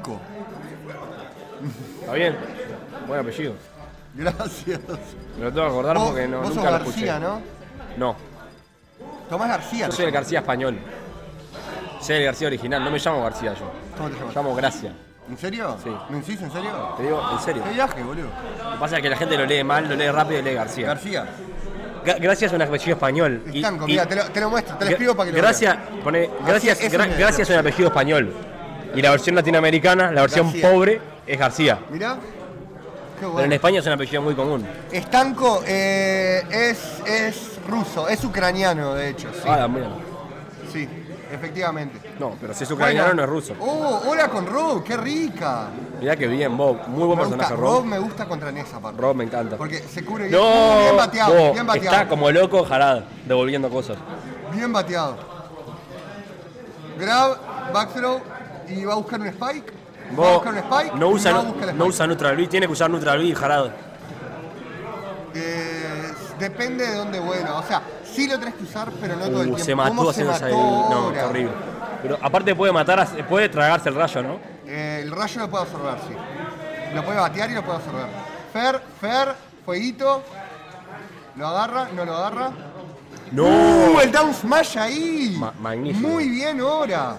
Estanco. ¿Está bien? Buen apellido. Gracias. Me lo tengo que acordar porque no, vos nunca sos lo García, escuché. ¿no? No, Tomás García. yo soy el García español. Soy el García original, no me llamo García yo. ¿Cómo te Me llamas? llamo Gracia. ¿En serio? Sí. ¿Me decís en serio? Te digo, en serio. ¿Qué viaje, boludo? Lo que pasa es que la gente lo lee mal, lo lee rápido y lee García. García. Gracia es un apellido español. Estanco, mira, te lo muestro, te lo escribo para que lo Gracia, pone, García, Gracia, ese es Gracia es un apellido español. Y la versión latinoamericana, la versión García. pobre, es García. Mirá. Qué Pero en bueno. España es un apellido muy común. Estanco es ruso, es ucraniano, de hecho. Sí, Ah, la mierda. sí, efectivamente. No, pero si es ucraniano no es ruso. Oh, hola con Rob, qué rica. Mirá que bien, Bob. Muy buen Me personaje, gusta, Rob. me gusta contra Nessa, parte. Rob me encanta. Porque se cubre bien. No, Bien bateado, Bob, bien bateado. está como loco Jarad, devolviendo cosas. Bien bateado. Grab, back throw y va a buscar un spike. Va a Bob buscar un spike. no y usa, va a buscar el no spike. usa Neutral Beat, tiene que usar Neutral Beat, Jarad. Depende de dónde vuela. O sea, sí lo tenés que usar, pero no todo el tiempo. Se mató ¿Cómo haciendo esa. mató No, ahora? está horrible. Pero aparte puede matar, puede tragarse el rayo, ¿no? El rayo lo puede absorber, sí. Lo puede batear y lo puede absorber. Fer, fueguito. Lo agarra, no lo agarra. ¡No! El down smash ahí. Magnífico. Muy bien ahora.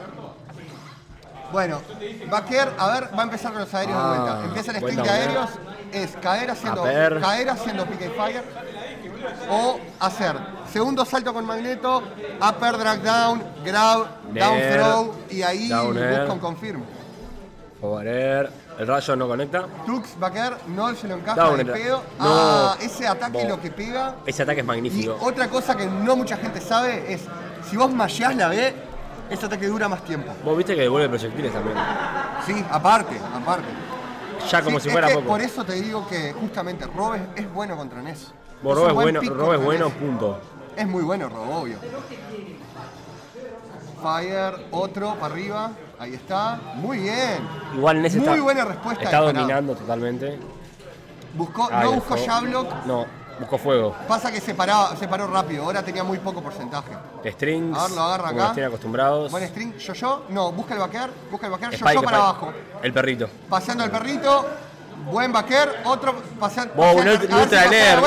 Bueno, va a quedar, a ver, va a empezar con los aéreos de vuelta. Empieza el buen string de down air. aéreos, es caer haciendo pick and fire o hacer segundo salto con magneto, upper drag down, grab, down Air, throw y ahí down air. busca un confirm. Forward, el rayo no conecta. Tux va a quedar, no se lo encaja Down de air. pedo. No. Ese ataque Bo. lo que pega. Ese ataque es Y magnífico. otra cosa que no mucha gente sabe es, si vos masheás la B, ese ataque dura más tiempo. Vos viste que devuelve proyectiles también. Sí, aparte. Ya como Sí, si es fuera que poco. por eso te digo que justamente Rob es bueno contra Ness. Vos, un Rob es buen bueno, pick Rob es contra bueno, Ness. punto. Es muy bueno Rob, obvio. Fire, otro para arriba. Ahí está. Muy bien. Igual Ness Muy está, buena respuesta está de parado. dominando totalmente. Buscó, Ahí no el buscó fuego. Shablock. No, buscó fuego. Pasa que se paró rápido. Ahora tenía muy poco porcentaje. Strings, A ver, lo agarra como acá. nos tienen acostumbrados. Buen string. Yo. No, busca el baquear. Spike, Yo para Spike. abajo. El perrito. Paseando al perrito. Buen baquer. Otro paseando. Vos, Neutral Air.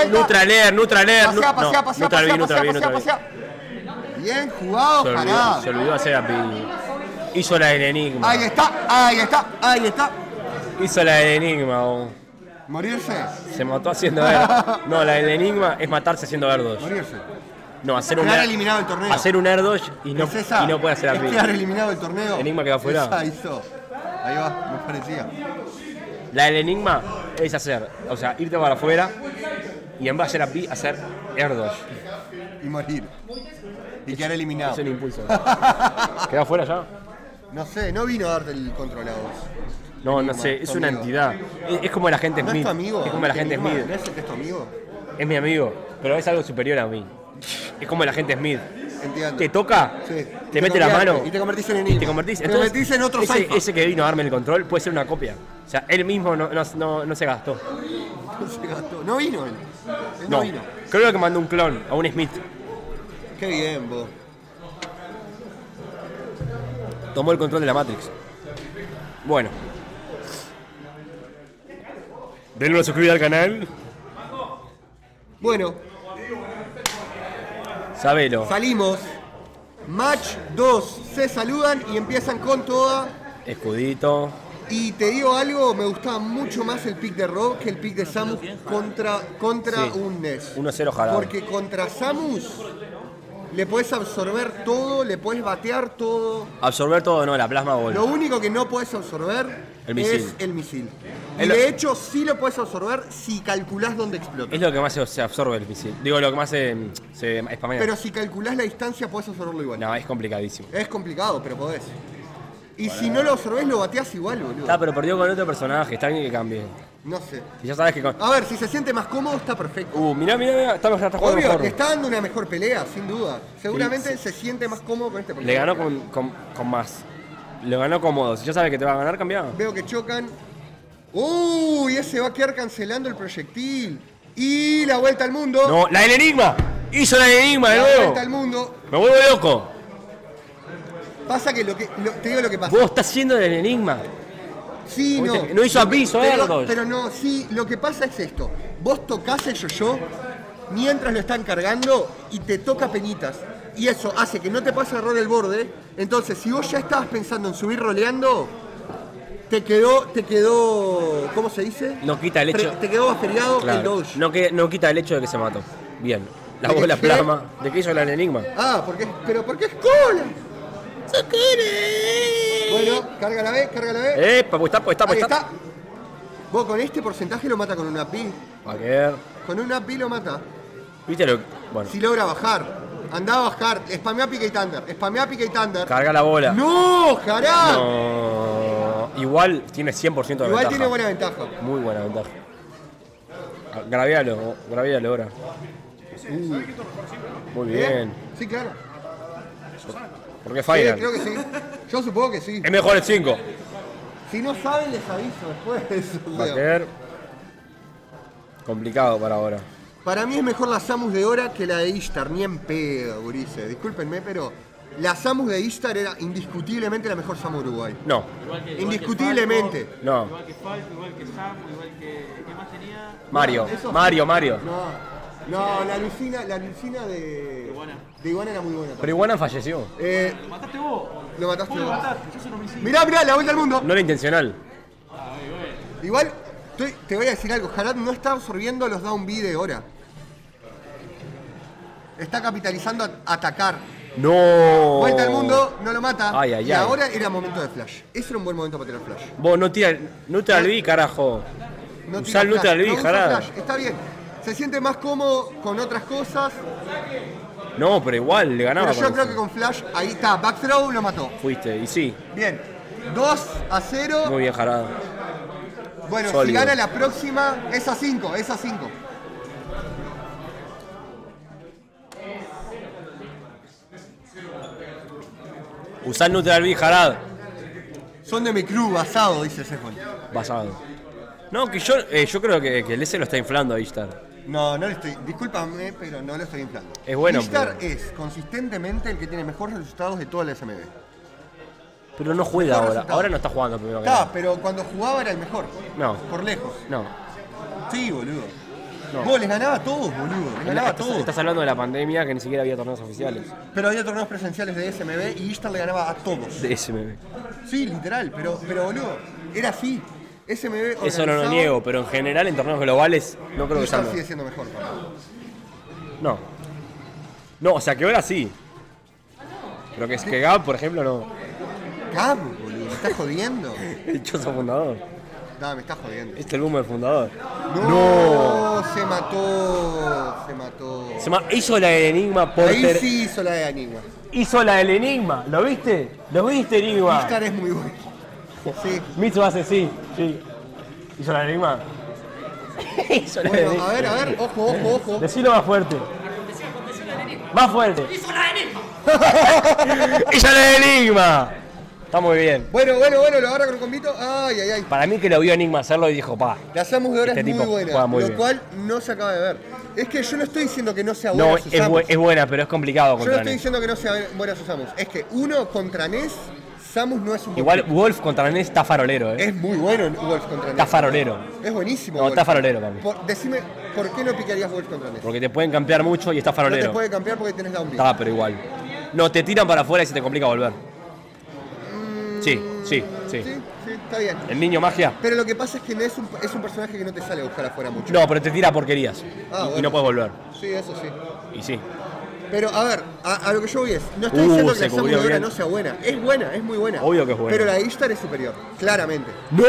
Pasea. Bien jugado, parado. Se olvidó hacer a Pi. Hizo la del enigma. Ahí está. Hizo la del enigma. Vos. Morirse. Se mató haciendo Air. No, la del enigma es matarse haciendo Air Dodge. Morirse. No, hacer un Quedar eliminado del torneo. Hacer un Air Dodge y no, ¿Es esa? y no puede hacer a Es Pi. quedar eliminado del torneo. Enigma quedó afuera. Esa hizo. Ahí va, me parecía. La del enigma es hacer, o sea, irte para afuera y en vez de hacer a Pi, hacer Air Dodge. Y morir. Y quedar eliminado. Es un impulso. ¿Quedó afuera ya? No sé, no vino a darte el control a vos. No, no Enigma, sé, es tu una amigo. entidad. Es como el agente ¿No es Smith. tu amigo? Es como el agente Enigma? Smith. ¿No es el que es tu amigo? Es mi amigo, pero es algo superior a mí. Es como el agente Smith. Entiendo. Te toca, Sí. te mete la conviertes, mano y te convertís en enigma. y te convertís. Te convertís en otro ese, Saifa. ese que vino a darme el control puede ser una copia. O sea, él mismo no se gastó. No se gastó. No vino él. Él no vino. Creo que mandó un clon a un Smith. Qué bien, vos. Tomó el control de la Matrix. Bueno. Denle una suscribida al canal. Bueno, Sabelo. salimos. Match 2. Se saludan y empiezan con toda. Escudito. Y te digo algo, me gustaba mucho más el pick de Rob que el pick de Samus contra Sí. un Ness. 1-0 jalado. Porque contra Samus le puedes absorber todo, le puedes batear todo. Absorber todo, no, la plasma ball. Lo único que no puedes absorber El misil. es el misil. Y Es lo- de hecho sí lo puedes absorber si calculás dónde explota. Es lo que más se absorbe el misil. Digo, lo que más se spamea. Pero si calculás la distancia puedes absorberlo igual. No, es complicadísimo. Es complicado, pero podés. Y si no lo absorbés lo bateás igual, boludo. Está, pero perdió con otro personaje. Está bien que cambie. No sé. Y ya sabes que con... A ver, si se siente más cómodo está perfecto. Mirá, está jugando Obvio, mejor. le está dando una mejor pelea, sin duda. Seguramente se siente más cómodo con este Le personaje. ganó con más. Le ganó cómodo. Si ya sabe que te va a ganar, cambia. Veo que chocan. ¡Uy! Ese va a quedar cancelando el proyectil. Y la vuelta al mundo. No, la del enigma. Hizo la del enigma de La nuevo. vuelta al mundo. Me vuelvo loco. Pasa que te digo lo que pasa. Vos estás haciendo el enigma. Sí, no. No hizo aviso, pero no, sí, lo que pasa es esto. Vos tocás el yo-yo mientras lo están cargando y te toca penitas. Y eso hace que no te pase error el borde. Entonces, si vos ya estabas pensando en subir roleando, te quedó, ¿cómo se dice? No quita el hecho. Te quedó aferiado el dodge. No quita el hecho de que se mató. Bien. La bola plasma. ¿De qué hizo el enigma? Ah, porque es cola. ¡Se quiere! Bueno, carga la B. Pues está. Vos con este porcentaje lo mata con una pi. A ver. Con una pi lo mata. ¿Viste lo? Bueno. Si logra bajar. Andá a bajar. Spamea Pica y Thunder. Carga la bola. ¡No, Jará! No. Igual tiene 100% de ventaja. Igual tiene buena ventaja. Muy buena ventaja. Gravíalo ahora. Muy bien. Sí, claro. ¿Por qué Final? Sí, creo que sí. Yo supongo que sí. Es mejor el 5. Si no saben, les aviso después. Bater. Complicado para ahora. Para mí es mejor la Samus de Hora que la de Ishtar, ni en pedo, gurises. Discúlpenme, pero la Samus de Ishtar era indiscutiblemente la mejor Samus Uruguay. No. Indiscutiblemente. No. Igual que Falco, igual que Samus, igual que... ¿Qué más tenía? Mario. No, la Lucina de Iguana era muy buena. Pero Iguana falleció. ¿Lo mataste vos? Lo mataste Vos vos. lo mataste, yo soy un homicidio. Mirá, la vuelta al mundo. No era intencional. Igual, te voy a decir algo. Harad no está absorbiendo los down B de Hora. Está capitalizando a atacar. No. Vuelta al mundo, no lo mata. Ay. Y ahora era momento de flash. Ese era un buen momento para tirar flash. Vos no tira Neutral B, carajo. Usá el Neutral B, Harad. Está bien. Se siente más cómodo con otras cosas. No, pero igual le ganaba. Pero yo creo que con flash, ahí está. Back throw lo mató. Fuiste, y sí. Bien. 2-0. Muy bien, Harad. Bueno, Sólido. Si gana la próxima, es a 5. Usá el Neutral B, Harad. Son de mi crew, basado, dice Sejón. Basado. No, que yo creo que el S lo está inflando a Ishtar. No le estoy. Discúlpame, pero no lo estoy inflando. Es bueno, Ishtar pero... es consistentemente el que tiene mejores resultados de toda la SMB. Pero no juega ahora. Ahora no está jugando primero que nada. Pero cuando jugaba era el mejor. No. Por lejos. No. Sí, boludo. No. Vos les ganaba a todos, boludo. Les ganaba a todos. Estás hablando de la pandemia que ni siquiera había torneos oficiales. Pero había torneos presenciales de SMB y Ishtar le ganaba a todos. De SMB. Sí, literal. Pero boludo, era así. SMB Eso no lo niego, pero en general en torneos globales no creo que Ishtar sea. sigue siendo mejor. No. No, o sea que ahora sí. Pero que Gab, por ejemplo, no. Gab, boludo, me estás jodiendo. El chozo fundador. No, me estás jodiendo. Este es el boomer fundador. No, se mató. Hizo la del Enigma por Ahí sí hizo la de Enigma. Hizo la del Enigma. ¿Lo viste? ¿Lo viste, Enigma? Ishtar es muy bueno. Sí. Mitsu hace sí. ¿Hizo la del Enigma? Hizo la del Bueno, Enigma. a ver, ojo. Decilo más fuerte. Más fuerte. ¡Hizo la Enigma! ¡Hizo la del Enigma! Está muy bien. Bueno, lo agarra con un combito. Ay. Para mí que lo vio Enigma hacerlo y dijo, pa. La Samus de ahora Este es tipo muy buena, juega muy lo bien. cual no se acaba de ver. Es que yo no estoy diciendo que no sea buena No, su Samus. es buena, pero es complicado Yo no contra estoy Nes. diciendo que no sea buena su Samus. Es que uno contra Nes, Samus no es un buen Igual pick. Wolf contra Nes está farolero, Es muy bueno Wolf contra Nes. Está farolero. Es buenísimo. No, Wolf. está farolero, papi. Decime, ¿por qué no picarías Wolf contra Nes? Porque te pueden campear mucho y está No te farolero. puede cambiar porque tenés down B. Está, pero igual. No, te tiran para afuera y se te complica volver. Sí. Sí, está bien. El niño magia. Pero lo que pasa es que Nes es un personaje que no te sale a buscar afuera mucho. No, pero te tira porquerías. Bueno. Y no puedes volver. Sí, eso sí. Y sí. Pero a ver, a lo que yo voy es, no estoy diciendo que se la Samus cubrió de ahora bien. no sea buena. Es buena, es muy buena. Obvio que es buena. Pero la Ishtar es superior, claramente. ¡No!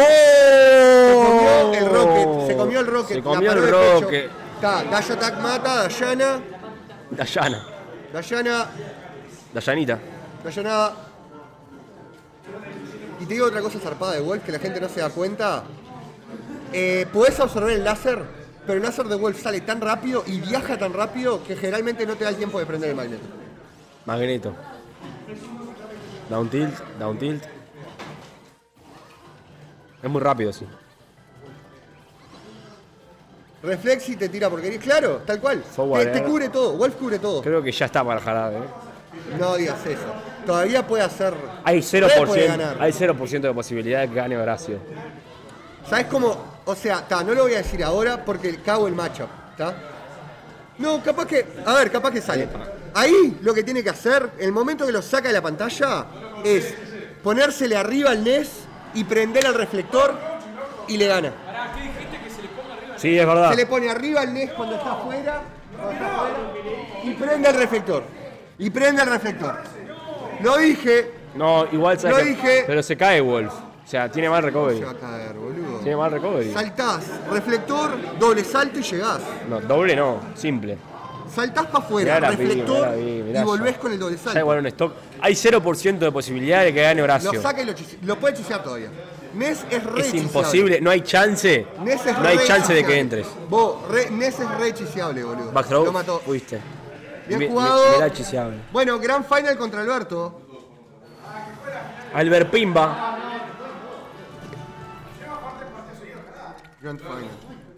Se comió el Rocket. Se la comió paró el de pecho. Rocket. Está, Dash Attack mata, Dayana. Dayanita. Dayanada. Y te digo otra cosa zarpada de Wolf que la gente no se da cuenta. Podés absorber el láser, pero el láser de Wolf sale tan rápido y viaja tan rápido que generalmente no te da el tiempo de prender el magneto. Magneto. Down tilt. Es muy rápido, sí. Reflex y te tira porquería. Claro, tal cual. Forward Te air. cubre todo. Wolf cubre todo. Creo que ya está para el jarabe, No digas eso. todavía puede hacer. Hay puede 0%, ganar. hay 0% de posibilidad de que gane Horacio. ¿Sabes cómo? O sea, no lo voy a decir ahora porque cago el matchup, ¿está? No, capaz que. A ver, capaz que sale. Ahí lo que tiene que hacer, el momento que lo saca de la pantalla, es ponérsele arriba al NES y prender el reflector y le gana. Sí, es verdad. Se le pone arriba al NES cuando está afuera, y prende el reflector. Y prende el reflector. Lo dije. No, igual Lo dije. pero se cae Wolf. O sea, tiene mal recovery. Se va a caer, boludo. Tiene mal recovery. Saltás, reflector, doble salto y llegás. No, doble no, simple. Saltás para afuera, Mirá la reflector mirá y volvés ya. con el doble Ya salto. igual un stock. Hay 0% de posibilidad de que gane Horacio. Lo saca y lo puede chisear todavía. NES es re Es chiseable. imposible, no hay chance. NES es No hay re chance de que chiseable. entres. Vos, NES es re chiseable, boludo. Backthrow, Lo mató. fuiste. Bien jugado. Mirá chiseable. Bueno, gran final contra Alberto. Albert Pimba. Grand final.